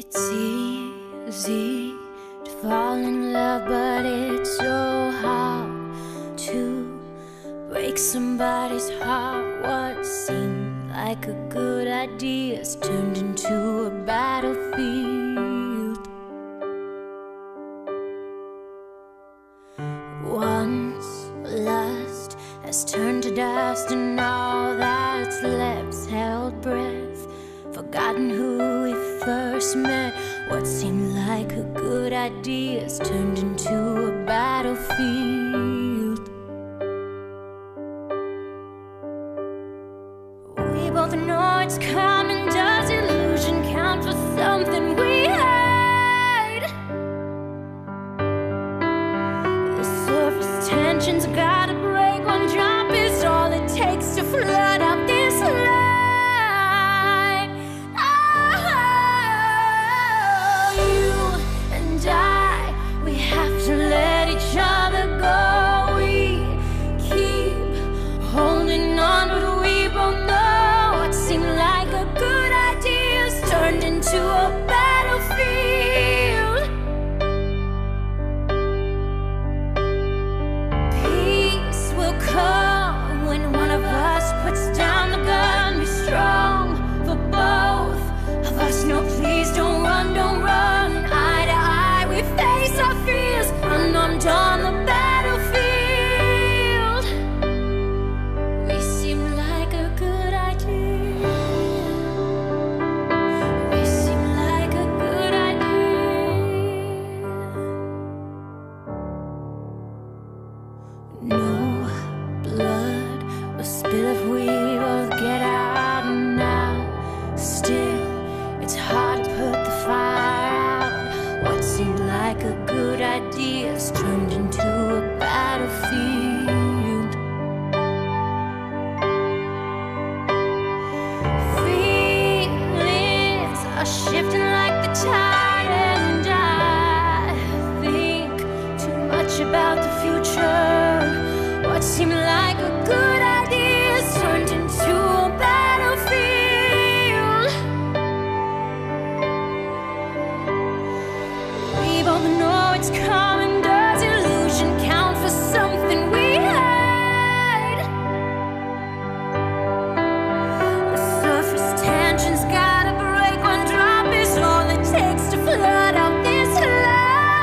It's easy to fall in love, but it's so hard to break somebody's heart. What seemed like a good idea has turned into a battlefield. Once lust has turned to dust, and all that's left's held breath, forgotten who we first met. What seemed like a good idea has turned into a battlefield. We both know it's coming. Does illusion count for something we hide? The surface tension's gotta break. One drop is all it takes to flood out this line. Into a battlefield. Peace will come when one of us puts down the gun. Be strong for both of us. No, please don't run, don't run. Eye to eye, we face our fears, unarmed on the battlefield. We seem like a good idea. No blood will spill if we both get out now. Still, it's hard to put the fire out. What seemed like a good idea has turned into a battlefield. Feelings are shifting like the tide, and I think too much about the future. What seemed like a good idea has turned into a battlefield. We both know it's coming. Does illusion count for something we hide? The surface tension's gotta break. One drop is all it takes to flood out this line.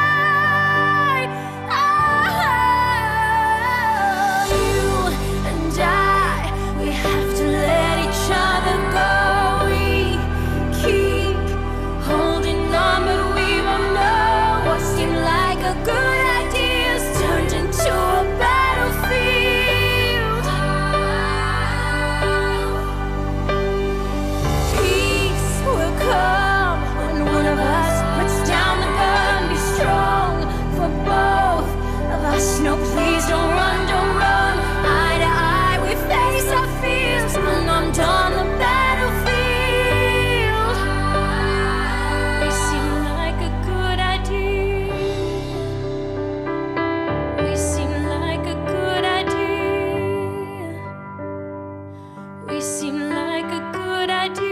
No, please don't run, don't run. Eye to eye, we face our fears, unarmed on the battlefield. We seem like a good idea. We seem like a good idea. We seem like a good idea.